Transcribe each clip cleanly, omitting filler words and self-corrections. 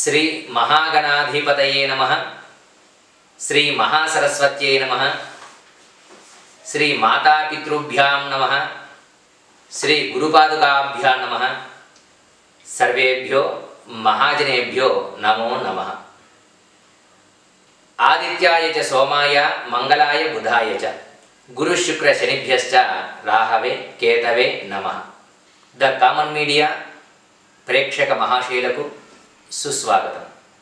శ్రీ మహాగణాధిపతయే నమః. శ్రీ మహాసరస్వత్యై నమః. శ్రీ మాతాపితృభ్యాం నమః. శ్రీ గురుపాదుకాభ్యాం నమః. సర్వేభ్యో మహాజనేభ్యో నమో నమః. ఆదిత్యాయ చ సోమాయ మంగళాయ బుధాయ చ గురు శుక్ర శనిభ్యశ్చ రాహవే కేతవే నమః. ద కామన్ మీడియా ప్రేక్షక మహాశీలకు సుస్వాగతం.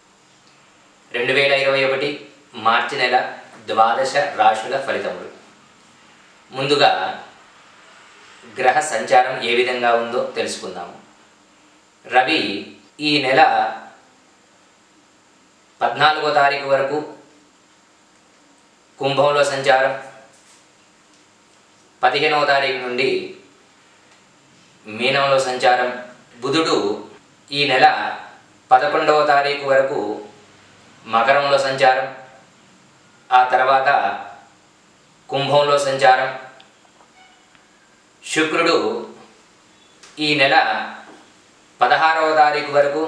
2021 మార్చి నెల ద్వాదశ రాశుల ఫలితములు. ముందుగా గ్రహ సంచారం ఏ విధంగా ఉందో తెలుసుకుందాము. రవి ఈ నెల 14వ తారీఖు వరకు కుంభంలో సంచారం, 15వ తారీఖు నుండి మీనంలో సంచారం. బుధుడు ఈ నెల 11వ తారీఖు వరకు మకరంలో సంచారం, ఆ తర్వాత కుంభంలో సంచారం. శుక్రుడు ఈ నెల 16వ తారీఖు వరకు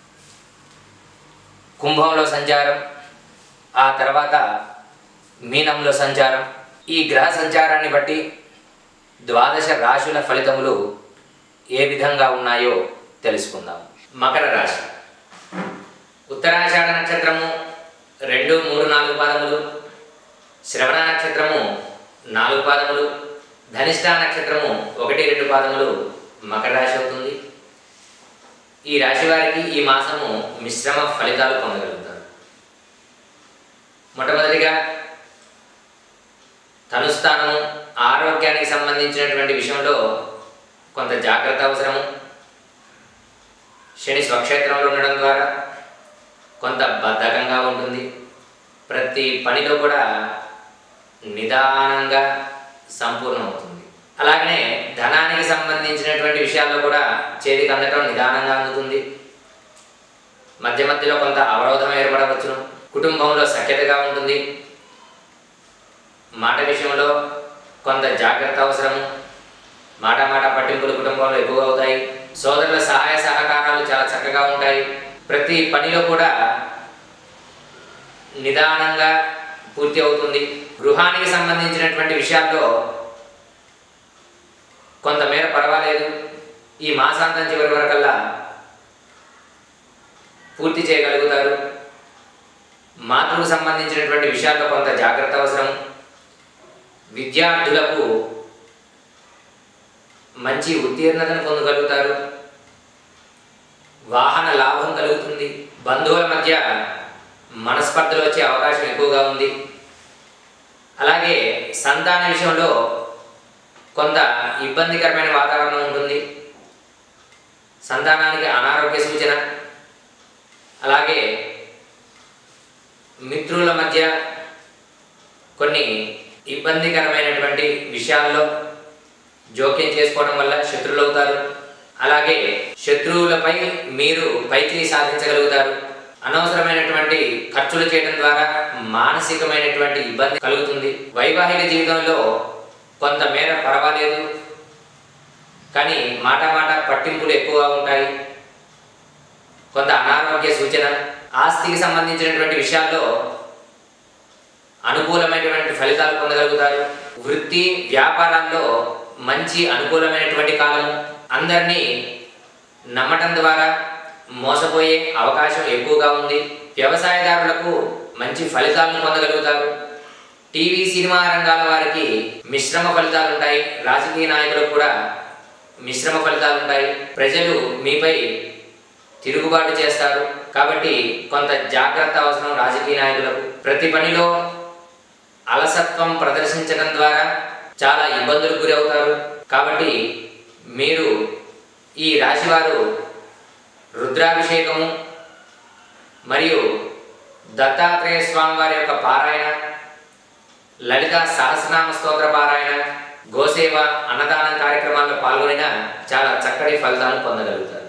కుంభంలో సంచారం, ఆ తర్వాత మీనంలో సంచారం. ఈ గ్రహ సంచారాన్ని బట్టి ద్వాదశ రాశుల ఫలితములు ఏ విధంగా ఉన్నాయో తెలుసుకుందాం. మకర రాశి. ఉత్తరాషాఢ నక్షత్రము 2, 3, 4 పాదములు, శ్రవణ నక్షత్రము 4 పాదములు, ధనిష్ఠా నక్షత్రము 1, 2 పాదములు మకర రాశి అవుతుంది. ఈ రాశి వారికి ఈ మాసము మిశ్రమ ఫలితాలు పొందగలుగుతారు. మొట్టమొదటిగా ధనుస్థానము, ఆరోగ్యానికి సంబంధించినటువంటి విషయంలో కొంత జాగ్రత్త అవసరము. శని స్వక్షేత్రంలో ఉండడం ద్వారా కొంత బద్ధకంగా ఉంటుంది. ప్రతి పనిలో కూడా నిదానంగా సంపూర్ణమవుతుంది. అలాగనే ధనానికి సంబంధించినటువంటి విషయాల్లో కూడా చేతికి అందటం నిదానంగా అందుతుంది. మధ్య మధ్యలో కొంత అవరోధం ఏర్పడవచ్చును. కుటుంబంలో సఖ్యతగా ఉంటుంది. మాట విషయంలో కొంత జాగ్రత్త అవసరము. మాట పట్టింపులు కుటుంబంలో ఎక్కువ అవుతాయి. సోదరుల సహాయ సహకారాలు చాలా చక్కగా ఉంటాయి. ప్రతి పనిలో కూడా నిదానంగా పూర్తి అవుతుంది. గృహానికి సంబంధించినటువంటి విషయాల్లో కొంతమేర పర్వాలేదు. ఈ మాసాంతం చివరి వరకల్లా పూర్తి చేయగలుగుతారు. మాతృకు సంబంధించినటువంటి విషయాల్లో కొంత జాగ్రత్త అవసరం. విద్యార్థులకు మంచి ఉత్తీర్ణతను పొందగలుగుతారు. వాహన లాభం కలుగుతుంది. బంధువుల మధ్య మనస్పర్ధలు వచ్చే అవకాశం ఎక్కువగా ఉంది. అలాగే సంతాన విషయంలో కొంత ఇబ్బందికరమైన వాతావరణం ఉంటుంది. సంతానానికి అనారోగ్య సూచన. అలాగే మిత్రుల మధ్య కొన్ని ఇబ్బందికరమైనటువంటి విషయాల్లో జోక్యం చేసుకోవడం వల్ల శత్రువులు అవుతారు. అలాగే శత్రువులపై మీరు పైచేయి సాధించగలుగుతారు. అనవసరమైనటువంటి ఖర్చులు చేయడం ద్వారా మానసికమైనటువంటి ఇబ్బంది కలుగుతుంది. వైవాహిక జీవితంలో కొంతమేర పర్వాలేదు, కానీ మాట పట్టింపులు ఎక్కువగా ఉంటాయి. కొంత అనారోగ్య సూచన. ఆస్తికి సంబంధించినటువంటి విషయాల్లో అనుకూలమైనటువంటి ఫలితాలు పొందగలుగుతారు. వృత్తి వ్యాపారాల్లో మంచి అనుకూలమైనటువంటి కాలము. అందరినీ నమ్మటం ద్వారా మోసపోయే అవకాశం ఎక్కువగా ఉంది. వ్యవసాయదారులకు మంచి ఫలితాలను పొందగలుగుతారు. టీవీ సినిమా రంగాల వారికి మిశ్రమ ఫలితాలు ఉంటాయి. రాజకీయ నాయకులకు కూడా మిశ్రమ ఫలితాలు ఉంటాయి. ప్రజలు మీపై తిరుగుబాటు చేస్తారు. కాబట్టి కొంత జాగ్రత్త అవసరం రాజకీయ నాయకులకు. ప్రతి పనిలో అలసత్వం ప్రదర్శించడం ద్వారా చాలా ఇబ్బందులకు గురి అవుతారు. కాబట్టి మీరు ఈ రాశివారు రుద్రాభిషేకము మరియు దత్తాత్రేయ స్వామి వారి యొక్క పారాయణ, లలిత సహస్రనామ స్తోత్ర పారాయణ, గోసేవ, అన్నదానం కార్యక్రమాల్లో పాల్గొనినా చాలా చక్కటి ఫలితాలను పొందగలుగుతారు.